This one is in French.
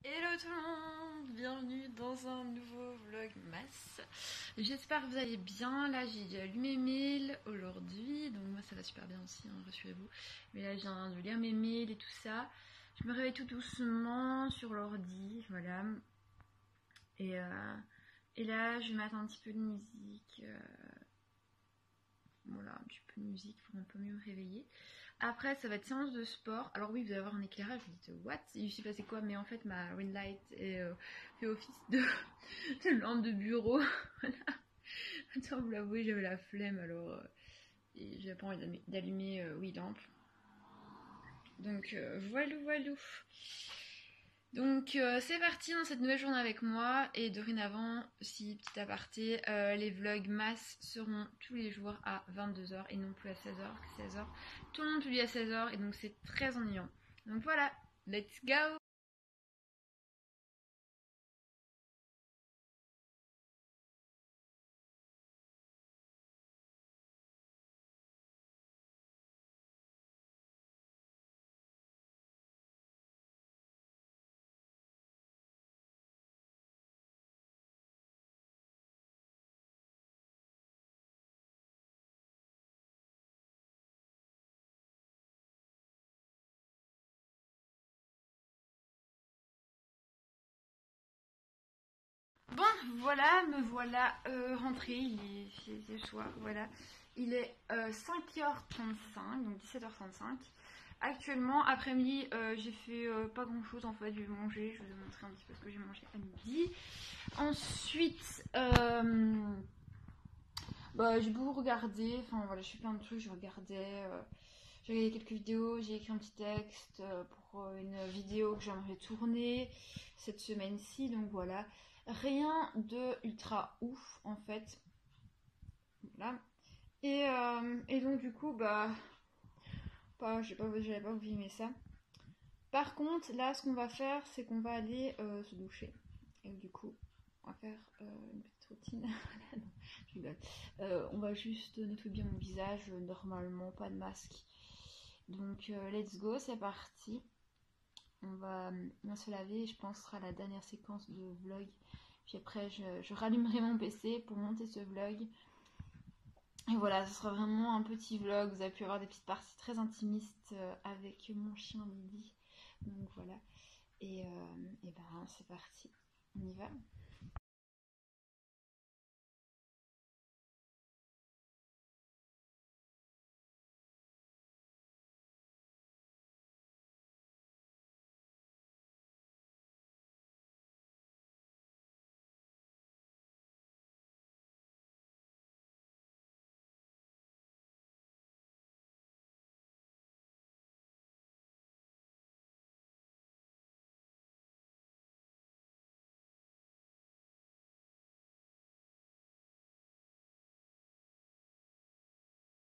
Hello tout le monde, bienvenue dans un nouveau vlogmas. J'espère que vous allez bien. Là j'ai allumé mes mails aujourd'hui, donc moi ça va super bien aussi, hein, rassurez-vous. Mais là je viens de lire mes mails et tout ça. Je me réveille tout doucement sur l'ordi, voilà. Et, euh, et là je vais mettre un petit peu de musique. Voilà, un petit peu de musique pour un peu mieux me réveiller. Après, ça va être séance de sport. Alors oui, vous allez avoir un éclairage, vous dites what? Il s'est passé quoi? Mais en fait, ma ring light fait office de lampe de bureau. Voilà. Attends, vous l'avouez, j'avais la flemme, alors et j'avais pas envie d'allumer 8 lampes. Donc voilà, voilà. Donc c'est parti dans cette nouvelle journée avec moi et dorénavant, si petit aparté, les vlogs masse seront tous les jours à 22h et non plus à 16h, 16h. Tout le monde publie à 16h et donc c'est très ennuyant. Donc voilà, let's go! Bon, voilà, me voilà rentrée, il est le soir, voilà. Il est 5h35, donc 17h35. Actuellement, après-midi, j'ai fait pas grand-chose en fait, j'ai mangé, je vais vous montrer un petit peu ce que j'ai mangé à midi. Ensuite, j'ai beaucoup regardé, enfin voilà, je fais plein de trucs, j'ai regardé quelques vidéos, j'ai écrit un petit texte pour une vidéo que j'aimerais tourner cette semaine-ci, donc voilà. Rien de ultra ouf en fait. Voilà. Et donc du coup, j'avais pas oublié aimer ça. Par contre, là, ce qu'on va faire, c'est qu'on va aller se doucher. Et du coup, on va faire une petite routine. Non, je rigole. On va juste nettoyer bien mon visage, normalement, pas de masque. Donc, let's go, c'est parti. On va bien se laver, je pense que ce sera la dernière séquence de vlog. Puis après, je rallumerai mon PC pour monter ce vlog. Et voilà, ce sera vraiment un petit vlog. Vous avez pu avoir des petites parties très intimistes avec mon chien Lily. Donc voilà. Et ben c'est parti, on y va.